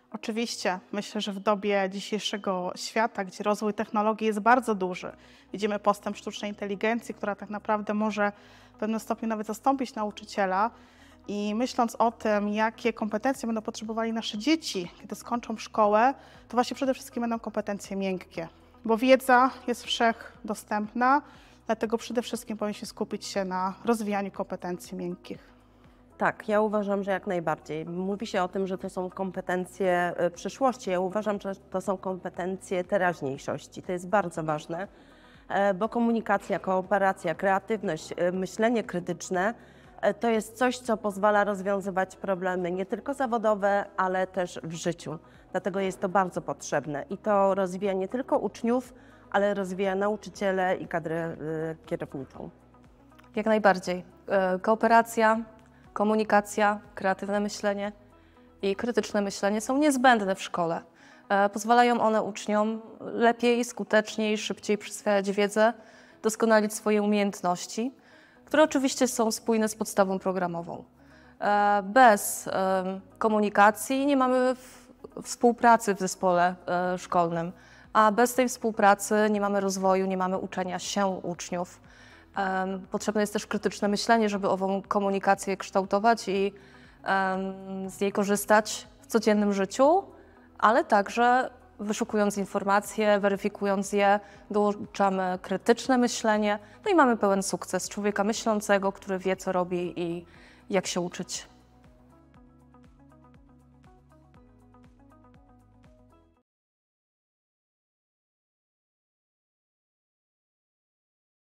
Oczywiście, myślę, że w dobie dzisiejszego świata, gdzie rozwój technologii jest bardzo duży, widzimy postęp sztucznej inteligencji, która tak naprawdę może w pewnym stopniu nawet zastąpić nauczyciela. I myśląc o tym, jakie kompetencje będą potrzebowali nasze dzieci, kiedy skończą szkołę, to właśnie przede wszystkim będą kompetencje miękkie, bo wiedza jest wszechdostępna, dlatego przede wszystkim powinniśmy skupić się na rozwijaniu kompetencji miękkich. Tak, ja uważam, że jak najbardziej. Mówi się o tym, że to są kompetencje przyszłości. Ja uważam, że to są kompetencje teraźniejszości. To jest bardzo ważne, bo komunikacja, kooperacja, kreatywność, myślenie krytyczne to jest coś, co pozwala rozwiązywać problemy nie tylko zawodowe, ale też w życiu. Dlatego jest to bardzo potrzebne i to rozwija nie tylko uczniów, ale rozwija nauczyciele i kadrę kierowniczą. Jak najbardziej. Kooperacja, komunikacja, kreatywne myślenie i krytyczne myślenie są niezbędne w szkole. Pozwalają one uczniom lepiej, skuteczniej, szybciej przyswajać wiedzę, doskonalić swoje umiejętności, które oczywiście są spójne z podstawą programową. Bez komunikacji nie mamy współpracy w zespole szkolnym, a bez tej współpracy nie mamy rozwoju, nie mamy uczenia się uczniów. Potrzebne jest też krytyczne myślenie, żeby ową komunikację kształtować i z niej korzystać w codziennym życiu, ale także wyszukując informacje, weryfikując je, dołączamy krytyczne myślenie, no i mamy pełen sukces człowieka myślącego, który wie, co robi i jak się uczyć.